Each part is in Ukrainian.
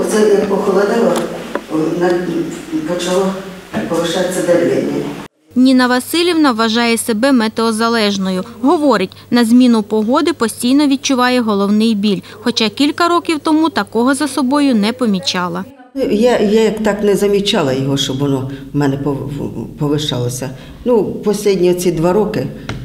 Оце як похолодало, почало повишатися давлення. Ніна Василівна вважає себе метеозалежною. Говорить, на зміну погоди постійно відчуває головний біль, хоча кілька років тому такого за собою не помічала. Я як так не замічала його, щоб воно в мене повишалося. Останні ці 2 роки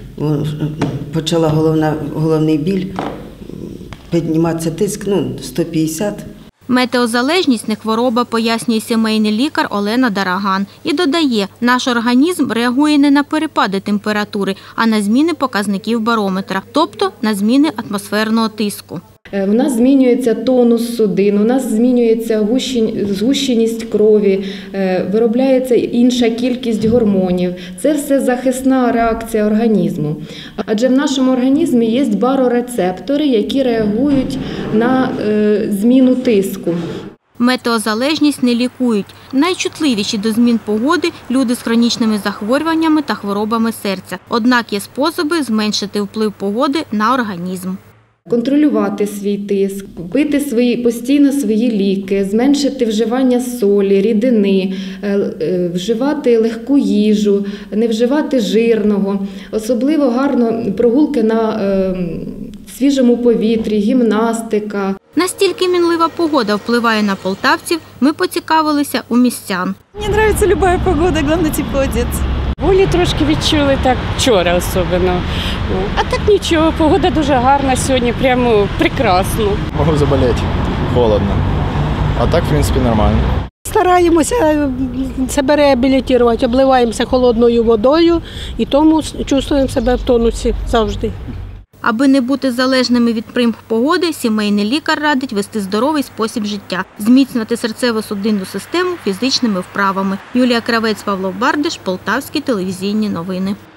почала головний біль, підніматися тиск, 150. Метеозалежність не хвороба, пояснює сімейний лікар Олена Дараган. І додає, наш організм реагує не на перепади температури, а на зміни показників барометра, тобто на зміни атмосферного тиску. У нас змінюється тонус судин, у нас змінюється згущеність крові, виробляється інша кількість гормонів. Це все захисна реакція організму. Адже в нашому організмі є барорецептори, які реагують на зміну тиску. Метеозалежність не лікують. Найчутливіші до змін погоди – люди з хронічними захворюваннями та хворобами серця. Однак є способи зменшити вплив погоди на організм. Контролювати свій тиск, пити постійно свої ліки, зменшити вживання солі, рідини, вживати легку їжу, не вживати жирного. Особливо гарно прогулки на свіжому повітрі, гімнастика. Настільки мінлива погода впливає на полтавців, ми поцікавилися у містян. Мені подобається будь-яка погода, головне тепло одягатися. Болі трошки відчули, так вчора особливо. А так нічого, погода дуже гарна сьогодні, прямо прекрасно. Можу заболіти, холодно. А так, в принципі, нормально. Стараємося себе реабілітувати, обливаємося холодною водою і тому чувствуємо себе в тонусі завжди. Аби не бути залежними від примх погоди, сімейний лікар радить вести здоровий спосіб життя, зміцнювати серцево-судинну систему фізичними вправами. Юлія Кравець, Павло Бардиш, Полтавські телевізійні новини.